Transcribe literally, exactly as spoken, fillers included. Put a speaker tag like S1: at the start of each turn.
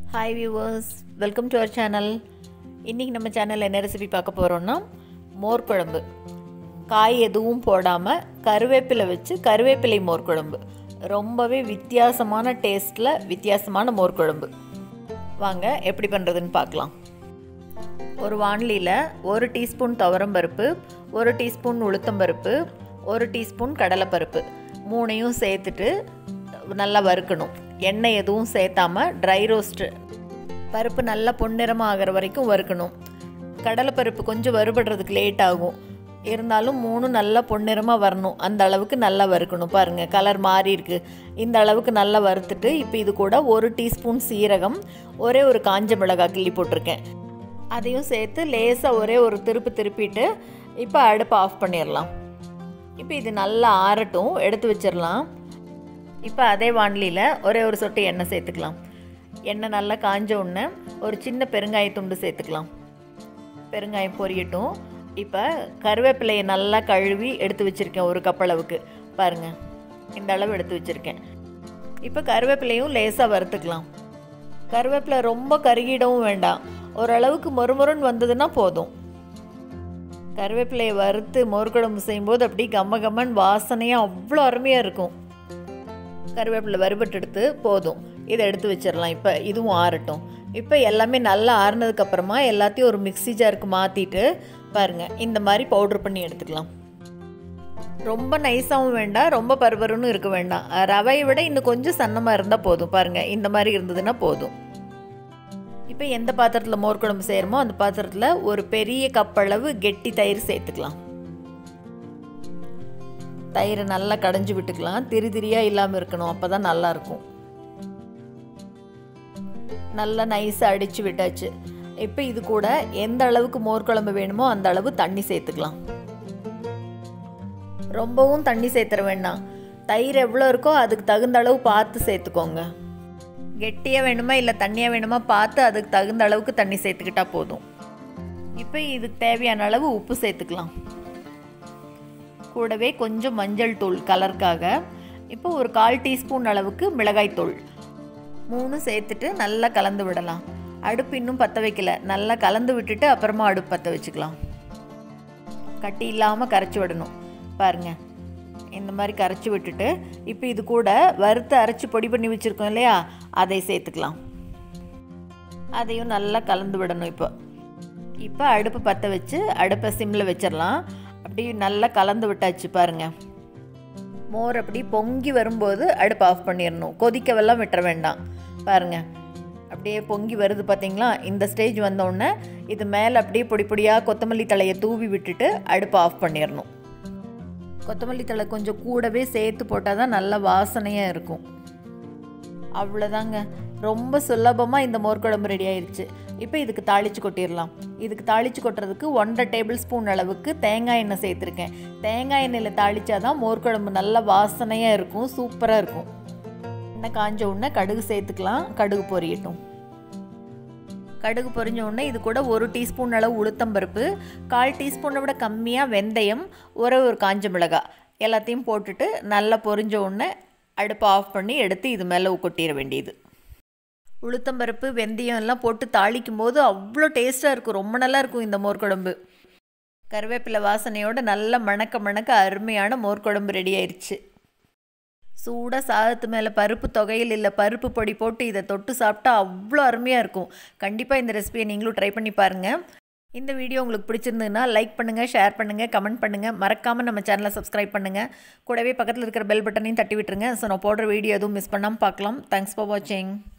S1: Hi viewers, welcome to our channel. இன்னைக்கு நம்ம சேனல்ல என்ன ரெசிபி பார்க்க போறோம்னா மோர் குழம்பு. காய் எதுவும் போடாம கருவேப்பிலை வச்சு கருவேப்பிலை மோர் குழம்பு. ரொம்பவே வித்தியாசமான டேஸ்ட்ல வித்தியாசமான மோர் குழம்பு. வாங்க எப்படி பண்றதுன்னு பார்க்கலாம். ஒரு வாணலியில ஒரு டீஸ்பூன் துவரம் பருப்பு, ஒரு டீஸ்பூன் உளுத்தம் பருப்பு, ஒரு டீஸ்பூன் கடலை பருப்பு மூணையும் சேர்த்துட்டு நல்லா வறுக்கணும். எண்ணெய் எதுவும் சேர்த்தாம ட்ரை ரோஸ்ட் பருப்பு நல்லா பொன்னிறமாக ஆகிற வரைக்கும் வறுக்கணும். கடலை பருப்பு கொஞ்சம் வறுபடுறதுக்கு லேட் ஆகும், இருந்தாலும் மூணும் நல்லா பொன்னிறமாக வரணும். அந்த அளவுக்கு நல்லா வறுக்கணும். பாருங்கள் கலர் மாறி இருக்குது. இந்த அளவுக்கு நல்லா வறுத்துட்டு இப்போ இது கூட ஒரு டீஸ்பூன் சீரகம், ஒரே ஒரு காஞ்ச மிளகாய் கிள்ளி போட்டிருக்கேன், அதையும் சேர்த்து லேசாக ஒரே ஒரு திருப்பு திருப்பிட்டு இப்போ அடுப்பை ஆஃப் பண்ணிடலாம். இப்போ இது நல்லா ஆறட்டும், எடுத்து வச்சிடலாம். இப்போ அதே வாணலியில் ஒரே ஒரு சொட்டு எண்ணெய் சேர்த்துக்கலாம். எண்ணெய் நல்லா காஞ்ச உடனே ஒரு சின்ன பெருங்காய துண்டு சேர்த்துக்கலாம். பெருங்காயம் பொரியட்டும். இப்போ கருவேப்பிலையை நல்லா கழுவி எடுத்து வச்சுருக்கேன். ஒரு கப் அளவுக்கு பாருங்கள், இந்த அளவு எடுத்து வச்சுருக்கேன். இப்போ கருவேப்பிலையும் லேசாக வறுத்துக்கலாம். கருவேப்பிலை ரொம்ப கருகிடவும் வேண்டாம், ஓரளவுக்கு மொறுமொறுன்னு வந்ததுன்னா போதும். கருவேப்பிலையை வறுத்து மோர் குழம்பு செய்யும்போது அப்படி கம்ம கம்மன் வாசனையாக அவ்வளோ அருமையாக இருக்கும். கருவேப்பிலை வறுபட்டு எடுத்து போதும், இதை எடுத்து வச்சிடலாம். இப்போ இதுவும் ஆறட்டும். இப்போ எல்லாமே நல்லா ஆறுனதுக்கப்புறமா எல்லாத்தையும் ஒரு மிக்ஸி ஜாருக்கு மாற்றிட்டு பாருங்கள் இந்த மாதிரி பவுட்ரு பண்ணி எடுத்துக்கலாம். ரொம்ப நைஸாகவும் வேண்டாம், ரொம்ப பருபருன்னு இருக்க வேண்டாம். ரவையை விட இன்னும் கொஞ்சம் சன்னமாக இருந்தால் போதும். பாருங்கள் இந்த மாதிரி இருந்ததுன்னா போதும். இப்போ எந்த பாத்திரத்தில் மோர் குழம்பு செய்கிறோமோ அந்த பாத்திரத்தில் ஒரு பெரிய கப் அளவு கெட்டி தயிர் சேர்த்துக்கலாம். தயிரை நல்லா கடைஞ்சி விட்டுக்கலாம். திரி திரியாக இல்லாமல் இருக்கணும், அப்போ தான் நல்லாயிருக்கும். நல்லா நைஸாக அடித்து விட்டாச்சு. இப்போ இது கூட எந்த அளவுக்கு மோர் குழம்பு வேணுமோ அந்த அளவு தண்ணி சேர்த்துக்கலாம். ரொம்பவும் தண்ணி சேர்த்துற வேண்டாம், தயிர் எவ்வளோ இருக்கோ அதுக்கு தகுந்த அளவு பார்த்து சேர்த்துக்கோங்க. கெட்டியாக வேணுமா இல்லை தண்ணியாக வேணுமா பார்த்து அதுக்கு தகுந்த அளவுக்கு தண்ணி சேர்த்துக்கிட்டா போதும். இப்போ இதுக்கு தேவையான அளவு உப்பு சேர்த்துக்கலாம். கூடவே கொஞ்சம் மஞ்சள் தூள் கலருக்காக. இப்போ ஒரு கால் டீஸ்பூன் அளவுக்கு மிளகாய் தூள் மூணு சேர்த்துட்டு நல்லா கலந்து விடலாம். அடுப்பு இன்னும் பற்ற வைக்கல, நல்லா கலந்து விட்டுட்டு அப்புறமா அடுப்பு பற்ற வச்சுக்கலாம். கட்டி இல்லாமல் கரைச்சி விடணும். பாருங்கள் இந்த மாதிரி கரைச்சி விட்டுட்டு இப்போ இது கூட வறுத்து அரைச்சி பொடி பண்ணி வச்சுருக்கோம் இல்லையா, அதை சேர்த்துக்கலாம். அதையும் நல்லா கலந்து விடணும். இப்போ இப்போ அடுப்பு பற்ற வச்சு அடுப்பை சிம்மில் வச்சிடலாம். அப்படி நல்லா கலந்து விட்டாச்சு. பாருங்கள் மோர் அப்படி பொங்கி வரும்போது அடுப்பு ஆஃப் பண்ணிடணும். கொதிக்கவெல்லாம் விட்டுற வேண்டாம். பாருங்கள் அப்படியே பொங்கி வருது பார்த்தீங்களா. இந்த ஸ்டேஜ் வந்தோடனே இது மேலே அப்படியே பொடி பொடியாக கொத்தமல்லி தழையை தூவி விட்டுட்டு அடுப்பை ஆஃப் பண்ணிடணும். கொத்தமல்லி தழை கொஞ்சம் கூடவே சேர்த்து போட்டால் தான் நல்ல வாசனையாக இருக்கும். அவ்வளோதாங்க, ரொம்ப சுலபமாக இந்த மோர் குழம்பு ரெடி ஆயிடுச்சு. இப்போ இதுக்கு தாளித்து கொட்டிடலாம். இதுக்கு தாளித்து கொட்டுறதுக்கு ஒன்றரை டேபிள் ஸ்பூன் அளவுக்கு தேங்காய் எண்ணெய் சேர்த்துருக்கேன். தேங்காய் எண்ணெயில் தாளித்தா தான் மோர் குழம்பு நல்ல வாசனையாக இருக்கும், சூப்பராக இருக்கும். எண்ணெய் காஞ்ச உடனே கடுகு சேர்த்துக்கலாம். கடுகு பொரியட்டும். கடுகு பொரிஞ்ச உடனே இது கூட ஒரு டீஸ்பூன் அளவு உளுத்தம்பருப்பு, கால் டீஸ்பூனை விட கம்மியாக வெந்தயம், ஒரே ஒரு காஞ்ச மிளகாய் எல்லாத்தையும் போட்டுட்டு நல்லா பொரிஞ்ச உடனே அடுப்பை ஆஃப் பண்ணி எடுத்து இது மேலே கொட்டிட வேண்டியது. உளுத்தம்பருப்பு வெந்தயம் எல்லாம் போட்டு தாளிக்கும் போது அவ்வளோ டேஸ்ட்டாக இருக்கும், ரொம்ப நல்லா இருக்கும் இந்த மோர் குழம்பு. கருவேப்பிலை வாசனையோடு நல்ல மணக்க மணக்க அருமையான மோர் குழம்பு ரெடி ஆயிடுச்சு. சூடாக சாதத்து மேலே பருப்பு தொகையில் இல்லை பருப்பு பொடி போட்டு இதை தொட்டு சாப்பிட்டா அவ்வளோ அருமையாக இருக்கும். கண்டிப்பாக இந்த ரெசிபியை நீங்களும் ட்ரை பண்ணி பாருங்கள். இந்த வீடியோ உங்களுக்கு பிடிச்சிருந்ததுன்னா லைக் பண்ணுங்கள், ஷேர் பண்ணுங்கள், கமெண்ட் பண்ணுங்கள். மறக்காமல் நம்ம சேனலை சப்ஸ்கிரைப் பண்ணுங்கள். கூடவே பக்கத்தில் இருக்கிற பெல் பட்டனையும் தட்டி விட்டுருங்க. ஸோ நான் போடுற வீடியோ எதுவும் மிஸ் பண்ணாமல் பார்க்கலாம். தேங்க்ஸ் ஃபார் வாட்சிங்.